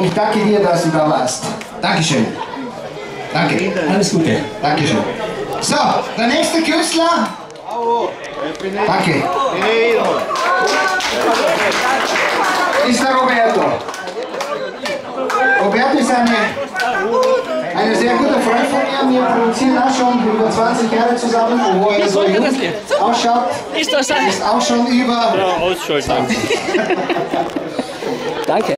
Ich danke dir, dass du da warst. Dankeschön. Danke. Alles Gute. Dankeschön. So, der nächste Künstler. Danke. Ist der Roberto. Roberto ist ein sehr guter Freund von mir. Wir produzieren auch schon über 20 Jahre zusammen. Und wo er so jung ausschaut, ist auch schon über... Ausschalten. Danke.